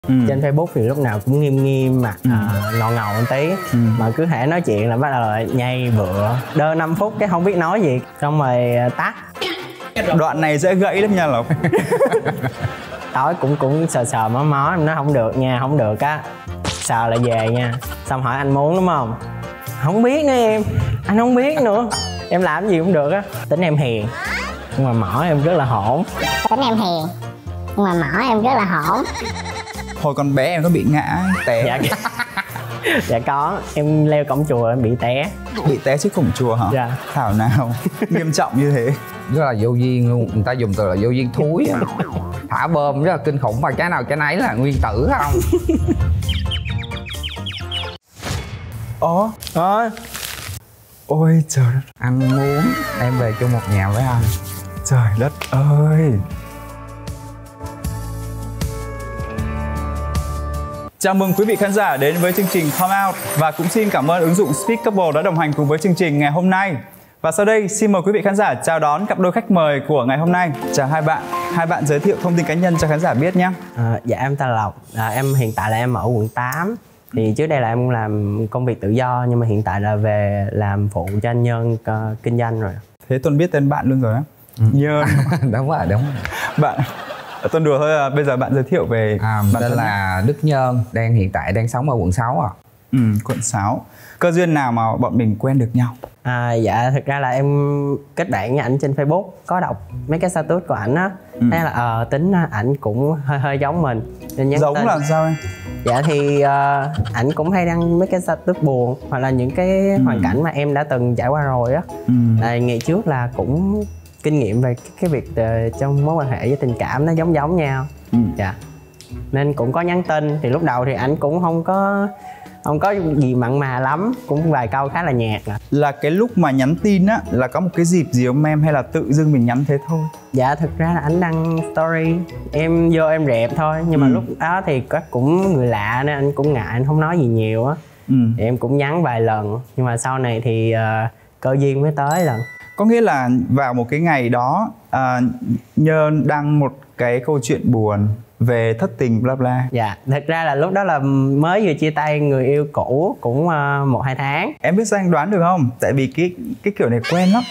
Trên Facebook thì lúc nào cũng nghiêm nghiêm mặt ngầu ngầu một tí. Mà cứ hễ nói chuyện là bắt đầu là nhây bựa. Đơ 5 phút cái không biết nói gì, xong rồi tắt. Đoạn này dễ gãy lắm nha Lộc. Tối cũng sờ mó mó, nó không được nha, không được á. Sờ là về nha. Xong hỏi anh muốn đúng không? Không biết nữa em, anh không biết nữa. Em làm gì cũng được á. Tính em hiền, nhưng mà mỏ em rất là hỗn. Tính em hiền, nhưng mà mỏ em rất là hỗn. Hồi còn bé em có bị ngã té? Dạ, dạ có, em leo cổng chùa em bị té. Bị té trước cổng chùa hả? Dạ. Thảo nào nghiêm trọng như thế. Rất là vô duyên luôn, người ta dùng từ là vô duyên thúi. Thả bơm rất là kinh khủng, và cái nào cái nấy là nguyên tử không. Ôi trời đất. Anh muốn em về chung một nhà với anh. Trời đất ơi. Chào mừng quý vị khán giả đến với chương trình Come Out. Và cũng xin cảm ơn ứng dụng Speakable đã đồng hành cùng với chương trình ngày hôm nay. Và sau đây xin mời quý vị khán giả chào đón cặp đôi khách mời của ngày hôm nay. Chào hai bạn. Hai bạn giới thiệu thông tin cá nhân cho khán giả biết nhé. Dạ em tên là Lộc. Em hiện tại là em ở quận 8. Thì trước đây là em làm công việc tự do, nhưng mà hiện tại là về làm phụ cho anh Nhân kinh doanh rồi. Thế Tuân biết tên bạn luôn rồi á. Nhân. Đúng rồi, đúng. Bạn Tuân đùa thôi, bây giờ bạn giới thiệu về bạn tên là Đức Nhân, hiện tại đang sống ở quận 6 ạ. Quận 6. Cơ duyên nào mà bọn mình quen được nhau? Dạ thực ra là em kết bạn với ảnh trên Facebook, có đọc mấy cái status của ảnh á, thấy là tính ảnh cũng hơi giống mình nên nhắn giống tin. Là sao em? Dạ thì ảnh cũng hay đăng mấy cái status buồn hoặc là những cái hoàn cảnh mà em đã từng trải qua rồi á. Ngày trước là cũng kinh nghiệm về cái việc trong mối quan hệ với tình cảm nó giống nhau. Dạ, nên cũng có nhắn tin. Thì lúc đầu thì ảnh cũng không có gì mặn mà lắm, cũng vài câu khá là nhạt. Là cái lúc mà nhắn tin á là có một cái dịp gì không em, hay là tự dưng mình nhắn thế thôi? Dạ thực ra là ảnh đăng story, em vô em rep thôi. Nhưng mà lúc đó thì cũng người lạ nên anh cũng ngại, anh không nói gì nhiều á. Thì em cũng nhắn vài lần, nhưng mà sau này thì cơ duyên mới tới lần. Có nghĩa là vào một cái ngày đó Nhơn đăng một cái câu chuyện buồn về thất tình bla bla. Dạ, thật ra là lúc đó là mới vừa chia tay người yêu cũ cũng 1-2 tháng. Em biết sao anh đoán được không? Tại vì cái kiểu này quen lắm.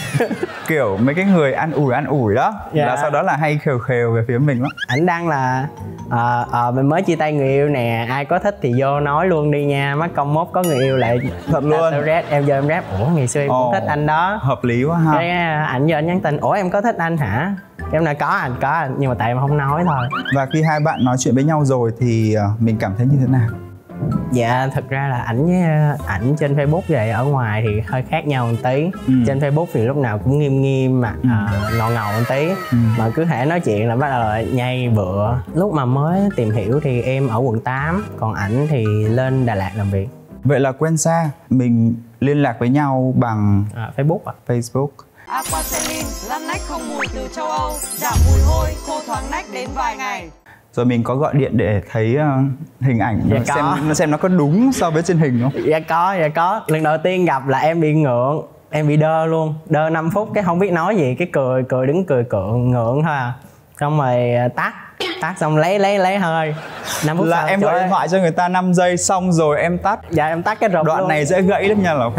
Kiểu mấy cái người ăn ủi đó. Dạ. Là sau đó là hay khều khều về phía mình lắm. Ảnh đăng là mình mới chia tay người yêu nè, ai có thích thì vô nói luôn đi nha, mắc công mốt có người yêu lại. Thật luôn. Em vô em rap, ủa ngày xưa em cũng thích anh đó. Hợp lý quá ha. Cái ảnh vô anh nhắn tin, ủa em có thích anh hả? Em nói có anh, nhưng mà tại em không nói thôi. Và khi hai bạn nói chuyện với nhau rồi thì mình cảm thấy như thế nào? Dạ thực ra là ảnh trên Facebook vậy, ở ngoài thì hơi khác nhau một tí. Trên Facebook thì lúc nào cũng nghiêm mặt ngầu ngầu một tí. Mà cứ hễ nói chuyện là bắt đầu là nhây bựa. Lúc mà mới tìm hiểu thì em ở quận 8, còn ảnh thì lên Đà Lạt làm việc. Vậy là quen xa, mình liên lạc với nhau bằng Facebook ạ. Facebook. Aquacelin, lăn nách không mùi từ châu Âu, giảm mùi hôi, khô thoáng nách đến vài ngày. Rồi mình có gọi điện để thấy hình ảnh xem nó có đúng so với trên hình không? Dạ có. Lần đầu tiên gặp là em bị ngượng, em bị đơ luôn. Đơ 5 phút cái không biết nói gì, cái cười đứng cười ngượng thôi à. Xong rồi tắt xong lấy hơi 5 phút là sau, em gọi điện thoại cho người ta 5 giây xong rồi em tắt. Dạ em tắt cái rụp đoạn luôn. Này dễ gãy lắm nha Lộc.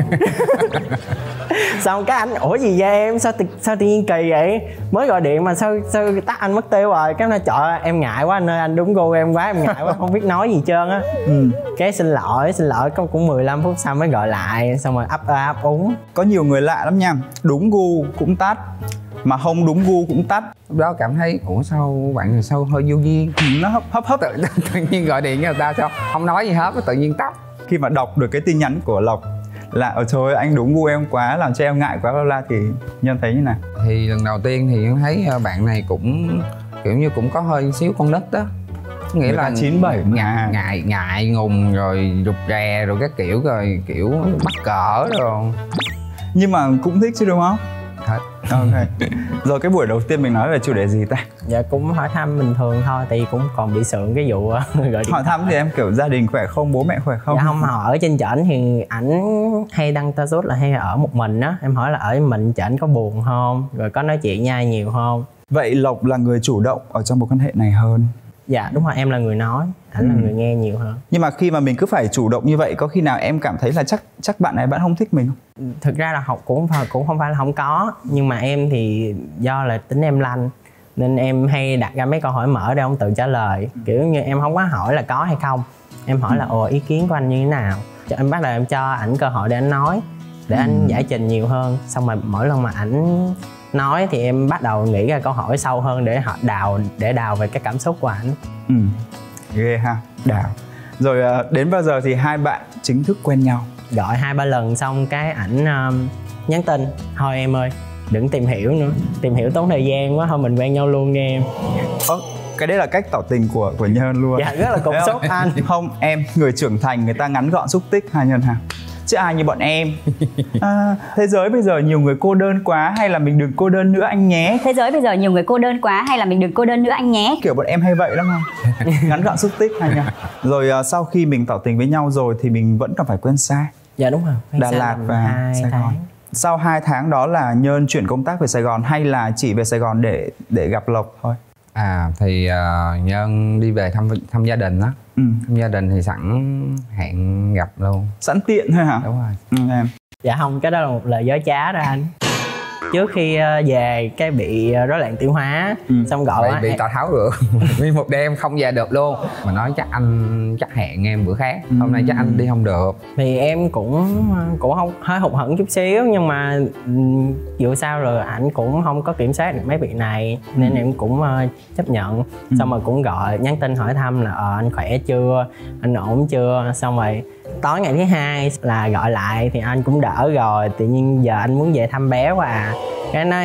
Xong cái anh ủa gì vậy em, sao tự nhiên kỳ vậy, mới gọi điện mà sao tắt anh mất tiêu rồi. Cái nó trời em ngại quá anh ơi, anh đúng gu em quá, em ngại quá không biết nói gì trơn á. Cái xin lỗi cũng 15 phút sau mới gọi lại, xong rồi ấp úng. Có nhiều người lạ lắm nha, đúng gu cũng tắt, mà không đúng gu cũng tắt. Lúc đó cảm thấy ủa sao bạn người sao hơi vô duyên. Nó hấp tự nhiên gọi điện cho người ta sao không nói gì hết, tự nhiên tắt. Khi mà đọc được cái tin nhắn của Lộc là trời ơi anh đúng gu em quá, làm cho em ngại quá bla bla, thì Nhân thấy như nào? Thì lần đầu tiên thì em thấy bạn này cũng kiểu như cũng có hơi xíu con nít đó, nghĩa là 97 ngại ngùng rồi rụt rè rồi các kiểu, rồi kiểu mắc cỡ rồi. Nhưng mà cũng thích chứ đúng không? Thật. Ok. Rồi cái buổi đầu tiên mình nói về chủ đề gì ta? Dạ cũng hỏi thăm bình thường thôi, tại vì cũng còn bị sượng cái vụ gọi điện. Hỏi thăm thì em kiểu gia đình khỏe không, bố mẹ khỏe không? Dạ không, họ ở trên trển thì ảnh hay đăng status là hay ở một mình á. Em hỏi là ở mình trển có buồn không, rồi có nói chuyện nhai nhiều không. Vậy Lộc là người chủ động ở trong mối quan hệ này hơn? Dạ đúng rồi, em là người nói. ảnh là người nghe nhiều hơn. Nhưng mà khi mà mình cứ phải chủ động như vậy, có khi nào em cảm thấy là chắc bạn này bạn không thích mình không? Thực ra là cũng không phải là không có, nhưng mà em thì do là tính em lanh nên em hay đặt ra mấy câu hỏi mở để ông tự trả lời. Kiểu như em không có hỏi là có hay không, em hỏi là ý kiến của anh như thế nào. Em bắt đầu em cho ảnh cơ hội để anh nói, để anh giải trình nhiều hơn. Xong rồi mỗi lần mà ảnh nói thì em bắt đầu nghĩ ra câu hỏi sâu hơn để họ đào về cái cảm xúc của ảnh. Ghê ha, đào. Rồi đến bao giờ thì hai bạn chính thức quen nhau? Gọi 2-3 lần xong cái ảnh nhắn tin: thôi em ơi, đừng tìm hiểu nữa, tìm hiểu tốn thời gian quá, thôi mình quen nhau luôn nghe em. Cái đấy là cách tỏ tình của Nhân luôn. Dạ, rất là cục xúc anh. Không, em, người trưởng thành người ta ngắn gọn xúc tích ha Nhân ha. Chứ ai như bọn em. Thế giới bây giờ nhiều người cô đơn quá, hay là mình đừng cô đơn nữa anh nhé. Thế giới bây giờ nhiều người cô đơn quá, hay là mình đừng cô đơn nữa anh nhé. Kiểu bọn em hay vậy lắm không? Ngắn gọn xúc tích ha nha. Rồi sau khi mình tỏ tình với nhau rồi thì mình vẫn còn phải quen xa. Dạ đúng rồi. Đà Lạt và Sài Gòn. Sau 2 tháng đó là Nhân chuyển công tác về Sài Gòn hay là chỉ về Sài Gòn để gặp Lộc thôi? Thì Nhân đi về thăm gia đình á. Thăm gia đình thì sẵn hẹn gặp luôn. Sẵn tiện thôi hả? Đúng rồi. Em. Dạ không, cái đó là một lời dối trá đó anh. Trước khi về cái bị rối loạn tiêu hóa, xong gọi bị Tào Tháo được. Nguyên một đêm không về được luôn. Mà nói chắc hẹn em bữa khác, hôm nay chắc anh đi không được. Thì em cũng không hơi hụt hẫng chút xíu, nhưng mà dù sao rồi ảnh cũng không có kiểm soát được mấy việc này nên em cũng chấp nhận. Xong rồi cũng gọi nhắn tin hỏi thăm là anh khỏe chưa, anh ổn chưa. Xong rồi tối ngày thứ 2 là gọi lại thì anh cũng đỡ rồi, tự nhiên giờ anh muốn về thăm bé quá à. Cái nói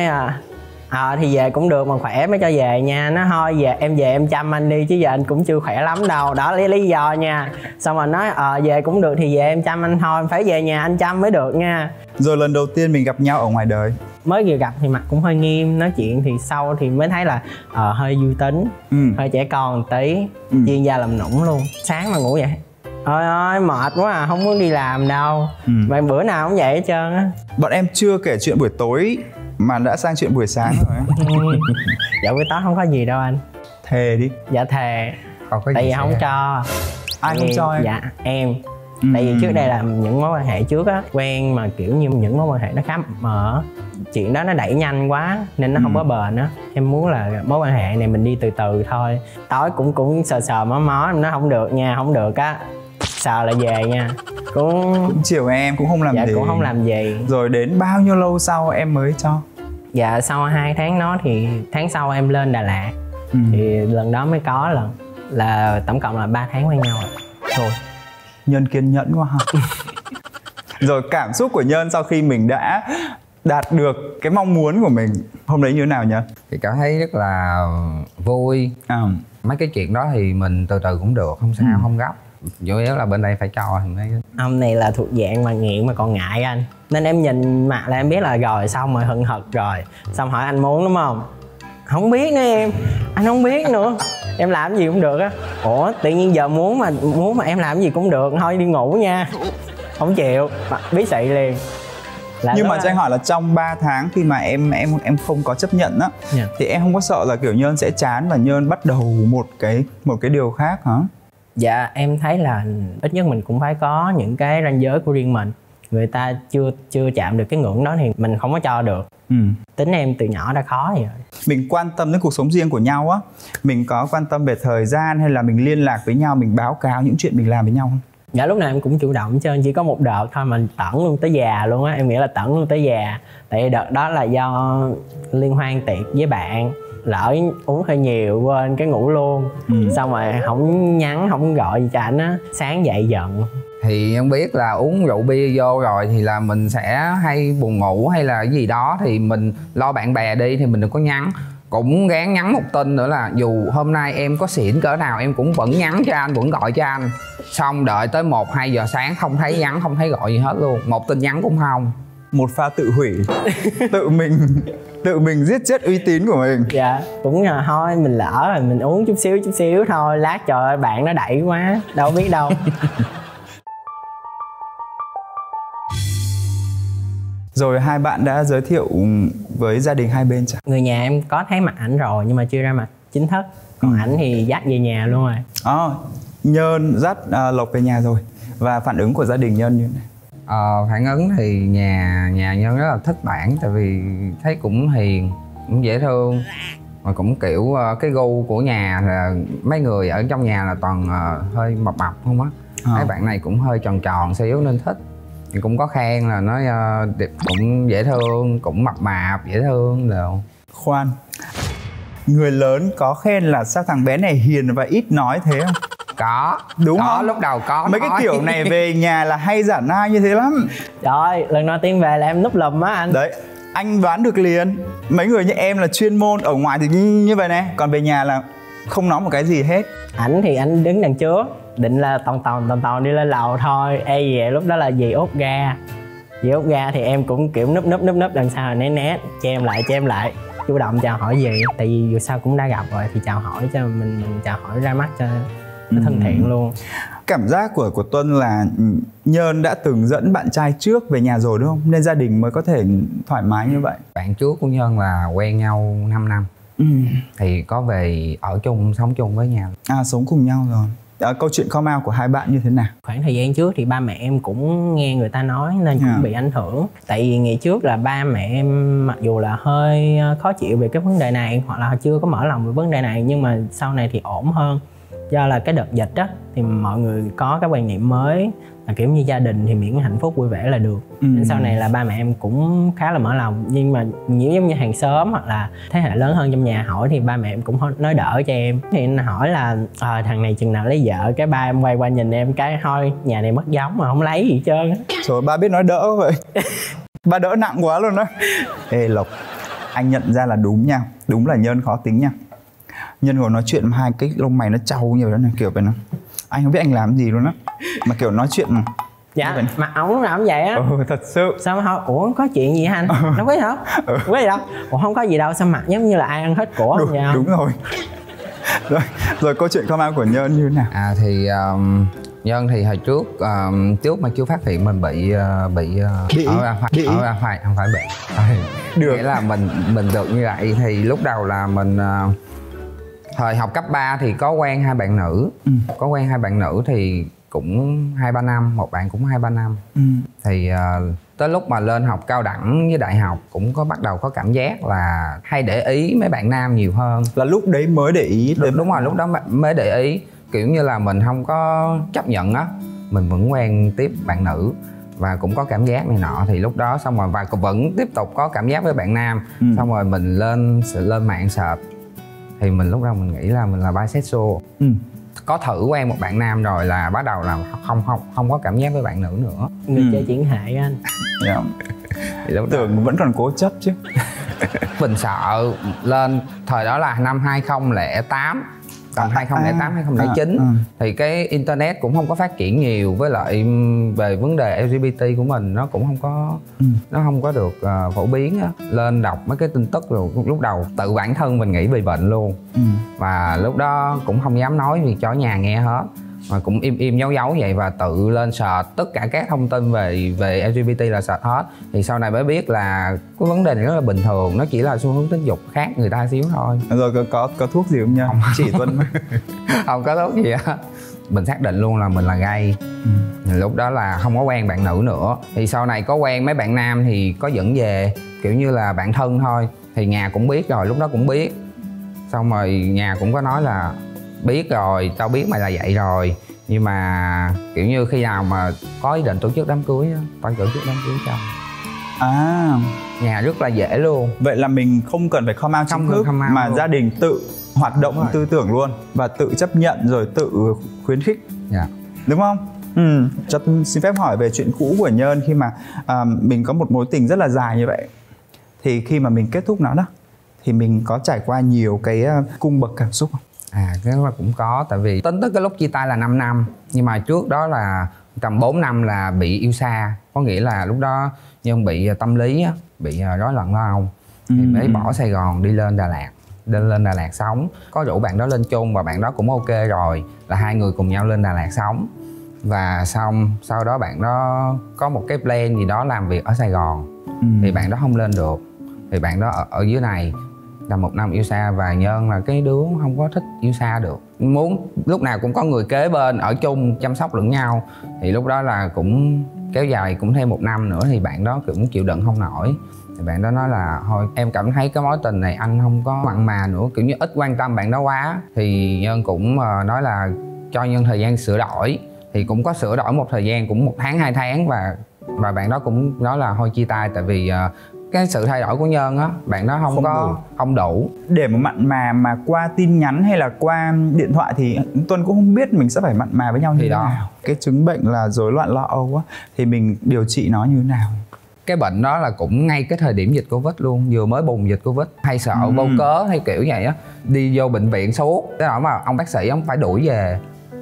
thì về cũng được mà khỏe mới cho về nha. Nó thôi về em chăm anh đi chứ giờ anh cũng chưa khỏe lắm đâu, đó là lý do nha. Xong rồi nói về cũng được thì về em chăm anh thôi, phải về nhà anh chăm mới được nha. Rồi lần đầu tiên mình gặp nhau ở ngoài đời, mới vừa gặp thì mặt cũng hơi nghiêm, nói chuyện thì sau thì mới thấy là hơi vui tính, hơi trẻ con một tí, chuyên gia làm nũng luôn. Sáng mà ngủ dậy ơi mệt quá à, không muốn đi làm đâu. Mà bữa nào cũng vậy hết trơn á. Bọn em chưa kể chuyện buổi tối mà đã sang chuyện buổi sáng rồi. Dạ buổi tối không có gì đâu anh. Thề đi. Dạ thề. Không có gì. Tại vì không cho. Ai không cho em? Dạ em. Tại vì trước đây là những mối quan hệ trước á, quen mà kiểu như những mối quan hệ nó khá mờ, chuyện đó nó đẩy nhanh quá nên nó không có bền á. Em muốn là mối quan hệ này mình đi từ từ thôi. Tối cũng sờ mó nó không được nha, không được á sờ lại về nha. Cũng chiều em cũng không làm gì. Dạ cũng không làm gì. Rồi đến bao nhiêu lâu sau em mới cho? Dạ sau 2 tháng đó thì tháng sau em lên Đà Lạt. Thì lần đó mới có lần là tổng cộng là 3 tháng quen nhau rồi. Thôi Nhân kiên nhẫn quá ha. Rồi cảm xúc của Nhân sau khi mình đã đạt được cái mong muốn của mình hôm đấy như thế nào nhỉ? Thì cảm thấy rất là vui. Mấy cái chuyện đó thì mình từ từ cũng được, không sao, không gấp. Chủ yếu là bên đây phải cho thì mới. Ông này là thuộc dạng mà nghiện mà còn ngại anh, nên em nhìn mặt là em biết là rồi xong rồi hận hận rồi. Xong hỏi anh muốn đúng không? Không biết nữa em, anh không biết nữa. Em làm gì cũng được á. Ủa tự nhiên giờ muốn mà em làm gì cũng được, thôi đi ngủ nha. Không chịu, bí xị liền. Nhưng mà cho anh hỏi là trong 3 tháng khi mà em không có chấp nhận á, thì em không có sợ là kiểu Nhân sẽ chán và Nhân bắt đầu một cái điều khác hả? Dạ em thấy là ít nhất mình cũng phải có những cái ranh giới của riêng mình. Người ta chưa chạm được cái ngưỡng đó thì mình không có cho được. Tính em từ nhỏ đã khó vậy rồi. Mình quan tâm đến cuộc sống riêng của nhau á, mình có quan tâm về thời gian hay là mình liên lạc với nhau, mình báo cáo những chuyện mình làm với nhau không? Dạ lúc nào em cũng chủ động hết trơn, chỉ có một đợt thôi mình tẩn luôn tới già luôn á, em nghĩ là tẩn luôn tới già. Tại vì đợt đó là do liên hoan tiệc với bạn, lỡ uống hơi nhiều quên cái ngủ luôn. Xong rồi không nhắn không gọi gì cho ảnh á, sáng dậy giận. Thì em biết là uống rượu bia vô rồi thì là mình sẽ hay buồn ngủ hay là cái gì đó thì mình lo bạn bè đi thì mình đừng có nhắn. Cũng gán nhắn một tin nữa là dù hôm nay em có xỉn cỡ nào em cũng vẫn nhắn cho anh, vẫn gọi cho anh. Xong đợi tới 1-2 giờ sáng không thấy nhắn, không thấy gọi gì hết luôn, một tin nhắn cũng không. Một pha tự hủy. tự mình giết chết uy tín của mình. Dạ cũng là thôi mình lỡ rồi mình uống chút xíu thôi, lát trời ơi bạn nó đẩy quá đâu biết đâu. Rồi hai bạn đã giới thiệu với gia đình hai bên chưa? Người nhà em có thấy mặt ảnh rồi nhưng mà chưa ra mặt chính thức. Còn ảnh thì dắt về nhà luôn rồi. Nhơn dắt Lộc về nhà rồi và phản ứng của gia đình Nhơn như thế này? Phản ứng thì nhà Nhơn rất là thích Bản, tại vì thấy cũng hiền, cũng dễ thương, mà cũng kiểu cái gu của nhà là mấy người ở trong nhà là toàn hơi mập mập không á. Mấy bạn này cũng hơi tròn tròn xíu nên thích. Thì cũng có khen là nói cũng dễ thương, cũng mập mạp dễ thương đồ. Khoan, người lớn có khen là sao thằng bé này hiền và ít nói thế không? Có, đúng có, không? lúc đầu có mấy nói. cái kiểu này về nhà là hay giả nai như thế lắm. Trời ơi, lần đầu tiên về là em núp lùm á anh. Đấy, anh đoán được liền. Mấy người như em là chuyên môn, ở ngoài thì như vậy này, còn về nhà là không nói một cái gì hết. Ảnh thì anh đứng đằng trước, định là tòn đi lên lầu thôi. Ê về lúc đó là dì út ra. Dì út ra thì em cũng kiểu núp đằng sau là né che em lại chủ động chào hỏi gì, tại vì dù sao cũng đã gặp rồi thì chào hỏi cho mình chào hỏi ra mắt cho nó thân thiện luôn. Cảm giác của Tuân là Nhơn đã từng dẫn bạn trai trước về nhà rồi đúng không? Nên gia đình mới có thể thoải mái như vậy. Bạn trước của Nhơn là quen nhau 5 năm. Thì có về ở chung, sống chung với nhau. Sống cùng nhau rồi. Câu chuyện come out của hai bạn như thế nào? Khoảng thời gian trước thì ba mẹ em cũng nghe người ta nói nên cũng bị ảnh hưởng. Tại vì ngày trước là ba mẹ em mặc dù là hơi khó chịu về cái vấn đề này, hoặc là chưa có mở lòng về vấn đề này, nhưng mà sau này thì ổn hơn. Do là cái đợt dịch á thì mọi người có cái quan niệm mới là kiểu như gia đình thì miễn hạnh phúc vui vẻ là được. Nên sau này là ba mẹ em cũng khá là mở lòng. Nhưng mà nếu giống như hàng xóm hoặc là thế hệ lớn hơn trong nhà hỏi thì ba mẹ em cũng nói đỡ cho em. Thì anh hỏi là thằng này chừng nào lấy vợ, cái ba em quay qua nhìn em cái thôi nhà này mất giống mà không lấy gì hết trơn á. Rồi ba biết nói đỡ vậy. Ba đỡ nặng quá luôn đó. Ê Lộc, anh nhận ra là đúng nha, đúng là Nhơn khó tính nha. Nhân ngồi nói chuyện mà hai cái lông mày nó trâu nhiều đó này, kiểu vậy nó anh không biết anh làm gì luôn á, mà kiểu nói chuyện dạ mặt ống làm vậy á. Thật sự. Sao mà hỏi ủa có chuyện gì hả anh? Đâu có gì đâu. Có gì đâu. Ủa không có gì đâu, sao mặt giống như là ai ăn hết của vậy không? Đúng rồi. Rồi câu chuyện come out của Nhơn như thế nào? Thì Nhơn thì hồi trước trước mà chưa phát hiện mình bị không phải bị được, nghĩa là mình được như vậy. Thì lúc đầu là mình thời học cấp 3 thì có quen hai bạn nữ. Có quen hai bạn nữ thì cũng 2-3 năm, một bạn cũng 2-3 năm. Thì tới lúc mà lên học cao đẳng với đại học cũng có bắt đầu có cảm giác là hay để ý mấy bạn nam nhiều hơn. Là lúc đấy mới để ý? Đúng rồi, lúc đó mới để ý. Kiểu như là mình không có chấp nhận á, mình vẫn quen tiếp bạn nữ và cũng có cảm giác này nọ. Thì lúc đó xong rồi và vẫn tiếp tục có cảm giác với bạn nam. Xong rồi mình lên mạng search thì mình lúc đầu mình nghĩ là mình là bisexual. Có thử quen một bạn nam rồi là bắt đầu là không có cảm giác với bạn nữ nữa. Người chơi chuyển hệ anh. Thì lúc tưởng vẫn còn cố chấp chứ. Mình sợ lên thời đó là năm 2008, tầm 2008 2009 thì cái internet cũng không có phát triển nhiều, với lại về vấn đề LGBT của mình nó cũng không có được phổ biến á. Lên đọc mấy cái tin tức rồi lúc đầu tự bản thân mình nghĩ bị bệnh luôn. Và lúc đó cũng không dám nói vì cho nhà nghe hết, mà cũng im giấu vậy, và tự lên search tất cả các thông tin về LGBT là search hết. Thì sau này mới biết là cái vấn đề này rất là bình thường, nó chỉ là xu hướng tính dục khác người ta xíu thôi. Rồi có thuốc gì không nha? Chỉ Tuân không có thuốc gì á. Mình xác định luôn là mình là gay. Lúc đó là không có quen bạn nữ nữa. Thì sau này có quen mấy bạn nam thì có dẫn về kiểu như là bạn thân thôi. Thì nhà cũng biết rồi, lúc đó cũng biết. Xong rồi nhà cũng có nói là biết rồi, tao biết mày là vậy rồi, nhưng mà kiểu như khi nào mà có ý định tổ chức đám cưới á, tao tổ chức đám cưới cho. Nhà rất là dễ luôn. Vậy là mình không cần phải come out chính thức, mà gia đình tự hoạt động tư tưởng luôn và tự chấp nhận rồi tự khuyến khích. Đúng không? Cho tôi xin phép hỏi về chuyện cũ của Nhơn. Khi mà mình có một mối tình rất là dài như vậy, thì khi mà mình kết thúc nó đó thì mình có trải qua nhiều cái cung bậc cảm xúc không? Cái đó là cũng có. Tại vì tính tới cái lúc chia tay là 5 năm, nhưng mà trước đó là tầm 4 năm là bị yêu xa. Có nghĩa là lúc đó Nhơn bị tâm lý á, bị rối loạn lo âu. Thì mới bỏ Sài Gòn đi lên Đà Lạt. Lên Đà Lạt sống. Có rủ bạn đó lên chung và bạn đó cũng ok rồi, là hai người cùng nhau lên Đà Lạt sống. Và xong sau đó bạn đó có một cái plan gì đó làm việc ở Sài Gòn. Thì bạn đó không lên được, thì bạn đó ở dưới này. Là 1 năm yêu xa và Nhân là cái đứa không có thích yêu xa được, muốn lúc nào cũng có người kế bên ở chung chăm sóc lẫn nhau. Thì lúc đó là cũng kéo dài cũng thêm 1 năm nữa thì bạn đó cũng chịu đựng không nổi. Thì bạn đó nói là thôi em cảm thấy cái mối tình này anh không có mặn mà nữa, kiểu như ít quan tâm bạn đó quá. Thì Nhân cũng nói là cho Nhân thời gian sửa đổi. Thì cũng có sửa đổi một thời gian cũng 1 tháng 2 tháng và bạn đó cũng nói là thôi chia tay, tại vì cái sự thay đổi của Nhân á, bạn đó không đủ. Để mà mặn mà qua tin nhắn hay là qua điện thoại thì Tuân cũng không biết mình sẽ phải mặn mà với nhau như thế nào. Cái chứng bệnh là rối loạn lo âu á, thì mình điều trị nó như thế nào? Cái bệnh đó là cũng ngay cái thời điểm dịch Covid luôn, vừa mới bùng dịch Covid, hay sợ vô cớ hay kiểu vậy á, đi vô bệnh viện suốt. Thế đó mà ông bác sĩ ông phải đuổi về.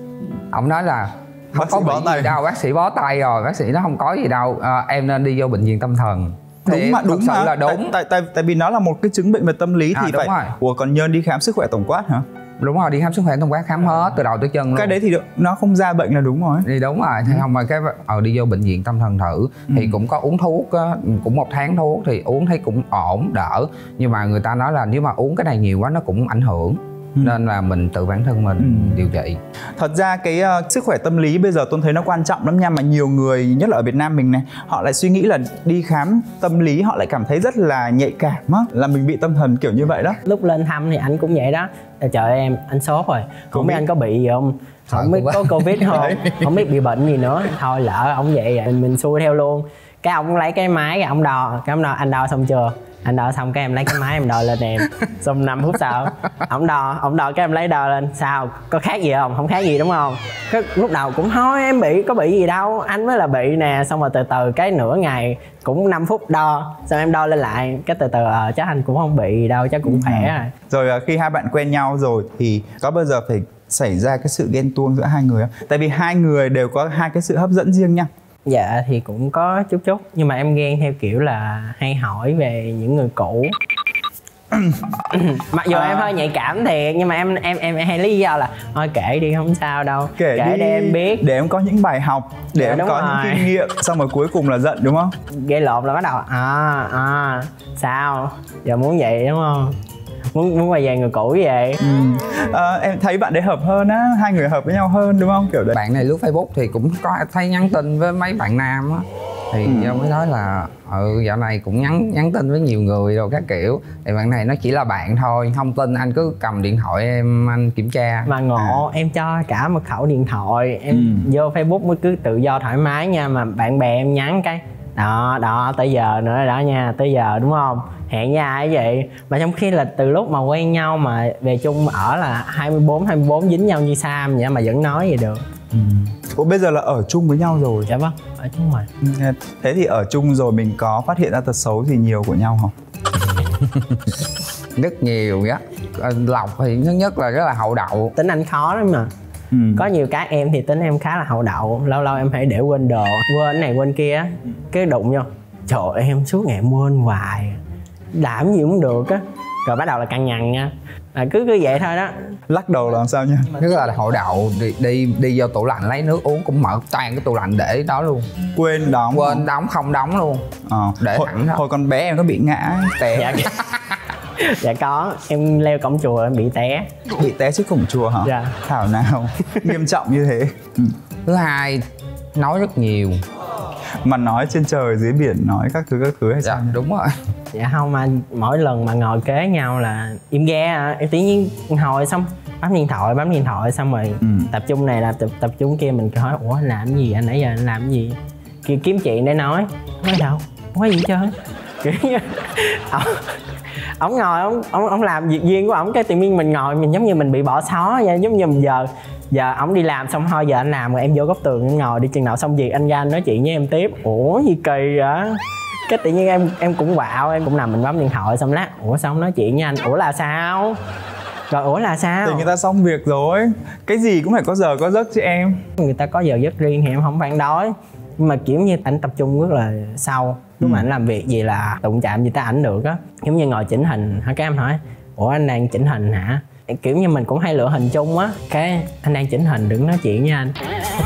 Ông nói là không có bị gì đâu, bác sĩ bó tay rồi, bác sĩ nó không có gì đâu, em nên đi vô bệnh viện tâm thần. Đúng mà là đúng. Tại vì nó là một cái chứng bệnh về tâm lý thì phải. Ủa còn Nhân đi khám sức khỏe tổng quát hả? Đúng rồi, đi khám sức khỏe tổng quát, khám hết từ đầu tới chân luôn. Cái đấy thì nó không ra bệnh là đúng rồi. Thì đúng rồi, không mà cái đi vô bệnh viện tâm thần thử thì cũng có uống thuốc á, cũng 1 tháng thuốc thì uống thấy cũng ổn, đỡ. Nhưng mà người ta nói là nếu mà uống cái này nhiều quá nó cũng ảnh hưởng. Nên là mình tự bản thân mình điều trị. Thật ra cái sức khỏe tâm lý bây giờ tôi thấy nó quan trọng lắm nha. Mà nhiều người, nhất là ở Việt Nam mình này, họ lại suy nghĩ là đi khám tâm lý họ lại cảm thấy rất là nhạy cảm á, là mình bị tâm thần kiểu như vậy đó. Lúc lên thăm thì anh cũng vậy đó. Trời em, anh sốt rồi, không biết anh có bị gì không, không biết có Covid không, không biết bị bệnh gì nữa. Thôi lỡ ông vậy mình xui theo luôn. Cái ông lấy cái máy, cái ông đo, anh đo xong chưa? Anh đo xong cái em lấy cái máy em đo lên em. Xong 5 phút sau ông đo cái em lấy đo lên. Sao? Có khác gì không? Không khác gì đúng không? Cái lúc đầu cũng thôi em có bị gì đâu, anh mới là bị nè. Xong rồi từ từ cái nửa ngày cũng 5 phút đo, xong em đo lên lại cái từ từ chắc anh cũng không bị gì đâu, chắc cũng khỏe rồi. Rồi khi hai bạn quen nhau rồi thì có bao giờ phải xảy ra cái sự ghen tuông giữa hai người không? Tại vì hai người đều có hai cái sự hấp dẫn riêng nha. Dạ thì cũng có chút, nhưng mà em ghen theo kiểu là hay hỏi về những người cũ. Mặc dù em hơi nhạy cảm thiệt, nhưng mà em hay lý do là thôi kể đi không sao đâu, kể đi, để em biết, để em có những bài học, để em có những kinh nghiệm. Xong rồi cuối cùng là giận đúng không? Gây lộn là bắt đầu sao giờ muốn vậy đúng không, muốn quay về người cũ vậy. Em thấy bạn đấy hợp hơn á, hai người hợp với nhau hơn đúng không, kiểu đấy. Bạn này lướt Facebook thì cũng có thấy nhắn tin với mấy bạn nam á, thì ông mới nói là dạo này cũng nhắn tin với nhiều người rồi các kiểu. Thì bạn này nó chỉ là bạn thôi, không tin anh cứ cầm điện thoại em anh kiểm tra. Mà ngộ em cho cả mật khẩu điện thoại em vô Facebook mới cứ tự do thoải mái nha, mà bạn bè em nhắn cái đó tới giờ nữa đó nha, tới giờ đúng không, hẹn với ai vậy. Mà trong khi là từ lúc mà quen nhau mà về chung ở là 24 dính nhau như Sam vậy mà vẫn nói vậy được. Ủa bây giờ là ở chung với nhau rồi? Dạ vâng, ở chung rồi. Thế thì ở chung rồi mình có phát hiện ra tật xấu gì nhiều của nhau không? Rất nhiều á. Lộc thì thứ nhất là rất là hậu đậu. Tính anh khó lắm mà. Có nhiều cái em thì tính em khá là hậu đậu. Lâu lâu em hay để quên đồ, quên này quên kia, cái đụng vô trời ơi em suốt ngày em quên hoài, làm gì cũng được á. Rồi bắt đầu là căng nhằn nha, cứ vậy thôi đó. Lắc đầu làm sao nha. Rất là hậu đậu, đi vô tủ lạnh lấy nước uống cũng mở toàn cái tủ lạnh để đó luôn. Quên đóng không đóng luôn. Để thẳng đó. Hồi còn bé em có bị ngã té? Dạ có, em leo cổng chùa em bị té. Bị té trước cổng chùa hả? Dạ. Thảo nào nghiêm trọng như thế. Thứ hai, nói rất nhiều. Mà nói trên trời dưới biển, nói các thứ hay sao? Đúng rồi. Dạ không, mà mỗi lần mà ngồi kế nhau là im ghe em tự nhiên hồi xong bấm điện thoại xong rồi tập trung này là tập trung kia, mình hỏi ủa anh làm cái gì, anh nãy giờ anh làm cái gì, kia kiếm chuyện để nói đâu không có gì hết trơn. Kiểu như ổng ngồi ổng làm việc riêng của ổng, cái tự nhiên mình ngồi mình giống như mình bị bỏ xó vậy. Giống như giờ ổng đi làm xong thôi giờ anh làm rồi em vô góc tường em ngồi đi, chừng nào xong việc anh ra anh nói chuyện với em tiếp. Ủa gì kỳ vậy. Cái tự nhiên em cũng quạo, em cũng nằm mình bấm điện thoại xong lát ủa sao không nói chuyện với anh, ủa là sao, rồi ủa là sao. Thì người ta xong việc rồi, cái gì cũng phải có giờ có giấc chứ em. Người ta có giờ giấc riêng thì em không phản đối, nhưng mà kiểu như ảnh tập trung rất là sâu. Lúc mà ảnh làm việc gì là đụng chạm gì tới ảnh được á, giống như ngồi chỉnh hình hả, cái em hỏi ủa anh đang chỉnh hình hả, kiểu như mình cũng hay lựa hình chung á, cái anh đang chỉnh hình đừng nói chuyện với anh.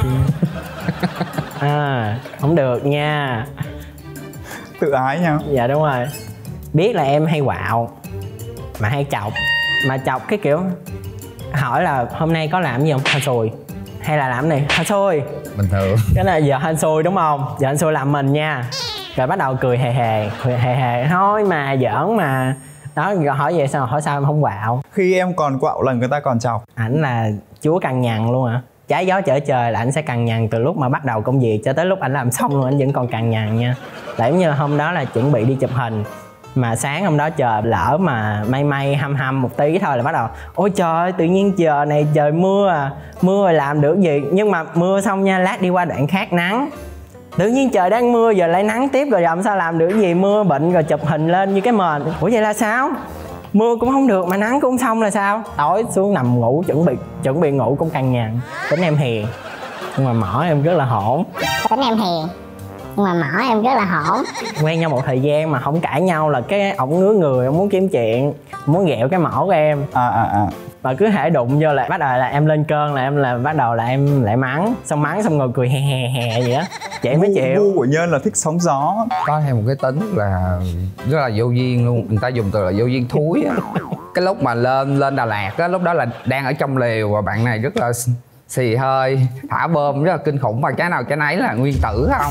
Không được nha. Tự ái nhau. Dạ đúng rồi, biết là em hay quạo mà hay chọc. Mà chọc cái kiểu hỏi là hôm nay có làm gì không? Hên xui. Hay là làm này? Hên xui. Bình thường. Cái này giờ hên xui đúng không? Giờ hên xui làm mình nha. Rồi bắt đầu cười hề thôi mà giỡn mà. Đó, hỏi vậy sao? Hỏi sao em không quạo? Khi em còn quạo là người ta còn chọc. Ảnh là chúa cằn nhằn luôn hả? Trái gió trở trời là ảnh sẽ cằn nhằn từ lúc mà bắt đầu công việc cho tới lúc ảnh làm xong luôn, ảnh vẫn còn cằn nhằn nha. Để như là hôm đó là chuẩn bị đi chụp hình, mà sáng hôm đó trời lỡ mà may hăm một tí thôi là bắt đầu ôi trời tự nhiên giờ này trời mưa à, mưa rồi làm được gì. Nhưng mà mưa xong nha, lát đi qua đoạn khác nắng, tự nhiên trời đang mưa giờ lại nắng tiếp rồi làm sao làm được gì. Mưa bệnh rồi chụp hình lên như cái mền. Ủa vậy là sao? Mưa cũng không được mà nắng cũng không xong là sao? Tối xuống nằm ngủ chuẩn bị ngủ cũng cằn nhằn. Tính em hiền nhưng mà mỏ em rất là hỗn. Tính em hiền nhưng mà mỏ em rất là hỗn. Quen nhau một thời gian mà không cãi nhau là cái ổng ngứa người, ổng muốn kiếm chuyện, muốn ghẹo cái mỏ của em. Và cứ hễ đụng vô là bắt đầu là em lên cơn, là em là bắt đầu là em lại mắng xong rồi cười hè vậy đó. Chị mới chịu. Gu của Nhân là thích sóng gió. Có thêm một cái tính là rất là vô duyên luôn, người ta dùng từ là vô duyên thúi á. Cái lúc mà lên Đà Lạt á, lúc đó là đang ở trong lều và bạn này rất là xì hơi, thả bơm rất là kinh khủng và trái nào trái nấy là nguyên tử không.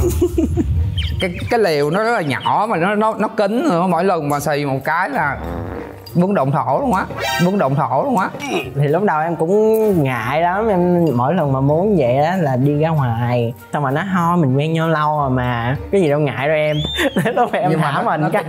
cái lều nó rất là nhỏ mà nó kín nữa, mỗi lần mà xì một cái là muốn động thổ luôn á. Thì lúc đầu em cũng ngại lắm, em mỗi lần mà muốn vậy đó là đi ra ngoài xong mà nó ho mình quen nhau lâu rồi mà cái gì đâu ngại đâu em. Lúc mà em thả mình cái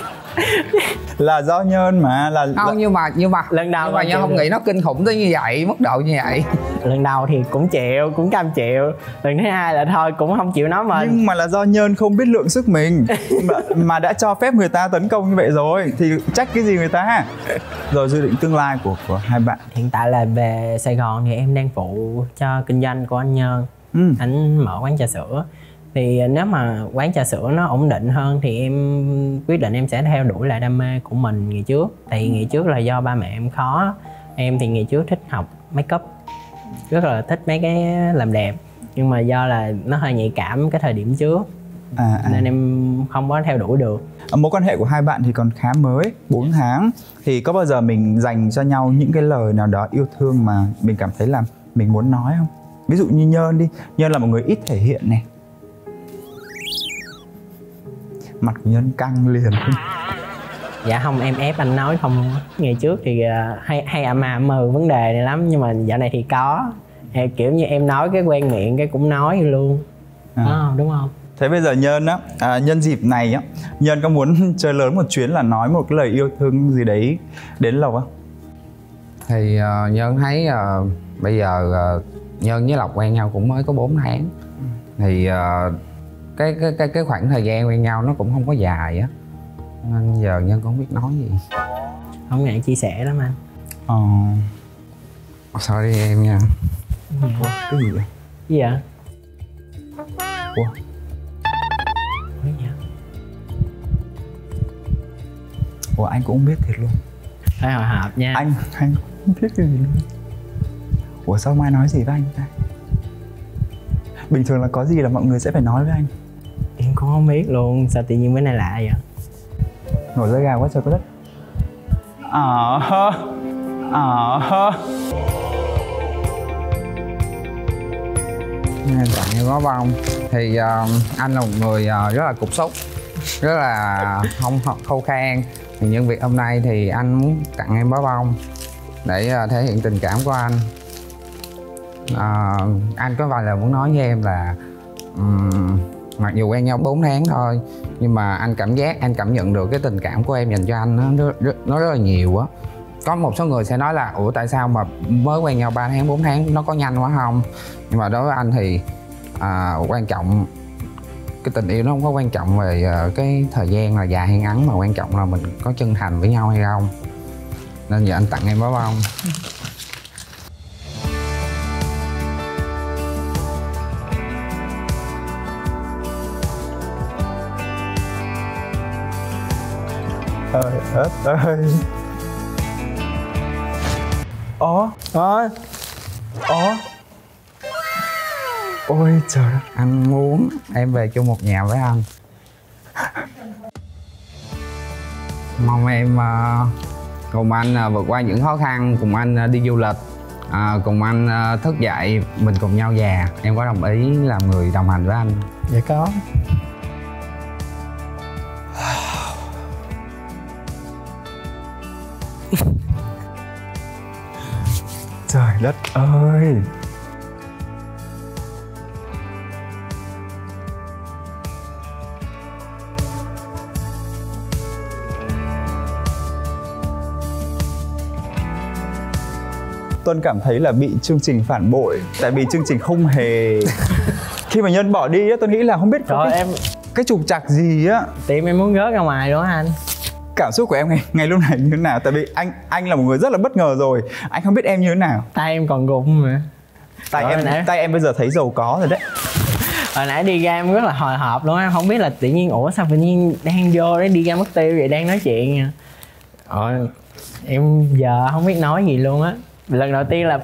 là do Nhân mà là không, nhưng mà lần đầu nhưng mà Nhân không nghĩ nó kinh khủng tới như vậy, mức độ như vậy. Lần đầu thì cũng chịu, cũng cam chịu. Lần thứ hai là thôi cũng không chịu nói mình. Nhưng mà là do Nhân không biết lượng sức mình mà đã cho phép người ta tấn công như vậy rồi thì trách cái gì người ta. Rồi dự định tương lai của hai bạn? Hiện tại là về Sài Gòn thì em đang phụ cho kinh doanh của anh Nhân. Anh mở quán trà sữa. Thì nếu mà quán trà sữa nó ổn định hơn thì em quyết định em sẽ theo đuổi lại đam mê của mình ngày trước. Tại ngày trước là do ba mẹ em khó. Em thì ngày trước thích học make up, rất là thích mấy cái làm đẹp. Nhưng mà do là nó hơi nhạy cảm cái thời điểm trước nên em không có theo đuổi được. Mối quan hệ của hai bạn thì còn khá mới, 4 tháng. Thì có bao giờ mình dành cho nhau những cái lời nào đó yêu thương mà mình cảm thấy là mình muốn nói không? Ví dụ như Nhân đi, Nhân là một người ít thể hiện này. Mặt của Nhân căng liền. Dạ không, em ép anh nói không. Ngày trước thì hay ậm vấn đề này lắm. Nhưng mà dạo này thì có. Kiểu như em nói cái quen miệng cái cũng nói luôn. Đúng không? Thế bây giờ Nhân á, nhân dịp này á, Nhân có muốn chơi lớn một chuyến là nói một cái lời yêu thương gì đấy đến Lộc không? Thì Nhân thấy bây giờ Nhân với Lộc quen nhau cũng mới có 4 tháng. Thì cái khoảng thời gian quen nhau nó cũng không có dài á, nên giờ Nhân cũng không biết nói gì. Không ngại chia sẻ lắm anh. Sorry em nha. Cái gì vậy? Gì vậy? Ủa anh cũng không biết thiệt luôn. Phải hồi hộp nha. Anh không biết cái gì luôn. Ủa sao mai nói gì với anh ta? Bình thường là có gì là mọi người sẽ phải nói với anh. Em cũng không biết luôn, sao tự nhiên bữa nay lạ vậy? Nổi da gà quá trời có đất. Tặng em bó bông. Thì anh là một người rất là cục xúc, rất là không khô khan. Thì nhân việc hôm nay thì anh muốn tặng em bó bông để thể hiện tình cảm của anh. Anh có vài lời muốn nói với em là mặc dù quen nhau 4 tháng thôi nhưng mà anh cảm nhận được cái tình cảm của em dành cho anh nó rất là nhiều á. Có một số người sẽ nói là ủa tại sao mà mới quen nhau 3 tháng 4 tháng nó có nhanh quá không? Nhưng mà đối với anh thì quan trọng, cái tình yêu nó không có quan trọng về cái thời gian là dài hay ngắn, mà quan trọng là mình có chân thành với nhau hay không. Nên giờ anh tặng em bó bông. Ơi ớt ơi. Ôi trời. Anh muốn em về chung một nhà với anh. Mong em cùng anh vượt qua những khó khăn, cùng anh đi du lịch, cùng anh thức dậy, mình cùng nhau già. Em có đồng ý làm người đồng hành với anh? Dạ có. Trời đất ơi. Tuân cảm thấy là bị chương trình phản bội. Tại vì chương trình không hề khi mà Nhân bỏ đi á, tôi nghĩ là không biết có cái trục trặc gì á. Tim em muốn rớt ra ngoài đó anh. Cảm xúc của em ngay lúc này như thế nào? Tại vì anh là một người rất là bất ngờ rồi. Anh không biết em như thế nào. Tay em còn rụng mà. Tay em bây giờ thấy giàu có rồi đấy. Hồi nãy đi ra em rất là hồi hộp luôn á. Không biết là tự nhiên ủa sao tự nhiên đang vô đấy đi ra mất tiêu vậy, đang nói chuyện nha. Em giờ không biết nói gì luôn á. Lần đầu tiên là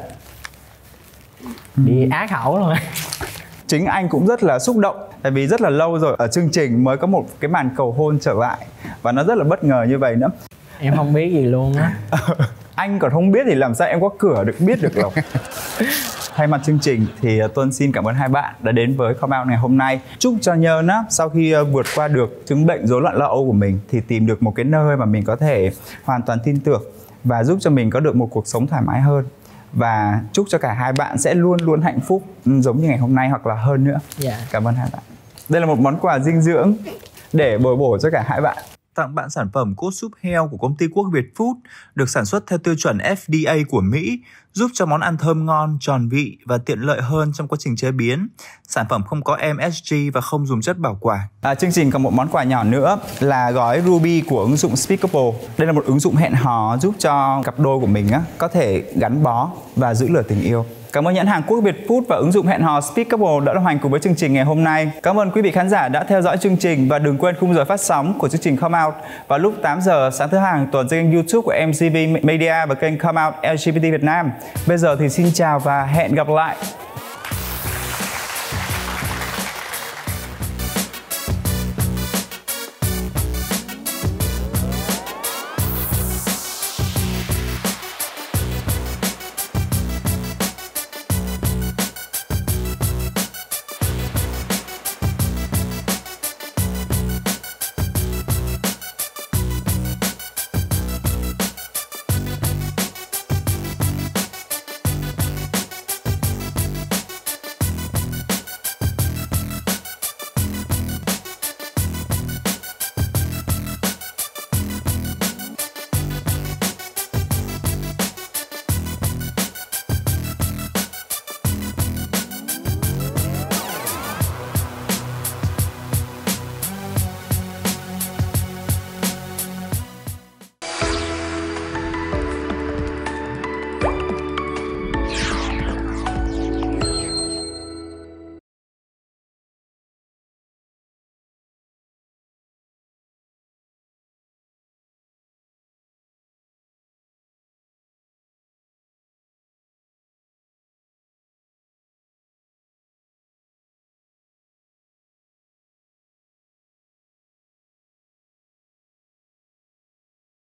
bị á khẩu luôn á. Chính anh cũng rất là xúc động. Tại vì rất là lâu rồi ở chương trình mới có một cái màn cầu hôn trở lại. Và nó rất là bất ngờ như vậy nữa. Em không biết gì luôn á. Anh còn không biết thì làm sao em có cửa được biết được đâu. Thay mặt chương trình thì Tuân xin cảm ơn hai bạn đã đến với Come Out ngày hôm nay. Chúc cho Nhơn á, sau khi vượt qua được chứng bệnh rối loạn lo âu của mình thì tìm được một cái nơi mà mình có thể hoàn toàn tin tưởng và giúp cho mình có được một cuộc sống thoải mái hơn. Và chúc cho cả hai bạn sẽ luôn luôn hạnh phúc giống như ngày hôm nay hoặc là hơn nữa. Cảm ơn hai bạn. Đây là một món quà dinh dưỡng để bồi bổ cho cả hai bạn. Tặng bạn sản phẩm cốt súp heo của công ty Quốc Việt Food được sản xuất theo tiêu chuẩn FDA của Mỹ, giúp cho món ăn thơm ngon, tròn vị và tiện lợi hơn trong quá trình chế biến. Sản phẩm không có MSG và không dùng chất bảo quản. Chương trình còn một món quà nhỏ nữa là gói Ruby của ứng dụng Speakable. Đây là một ứng dụng hẹn hò giúp cho cặp đôi của mình có thể gắn bó và giữ lửa tình yêu. Cảm ơn nhãn hàng Quốc Việt Food và ứng dụng hẹn hò Speakable đã đồng hành cùng với chương trình ngày hôm nay. Cảm ơn quý vị khán giả đã theo dõi chương trình và đừng quên khung giờ phát sóng của chương trình Come Out vào lúc 8 giờ sáng thứ hai hàng tuần trên kênh YouTube của MCV Media và kênh Come Out LGBT Việt Nam. Bây giờ thì xin chào và hẹn gặp lại.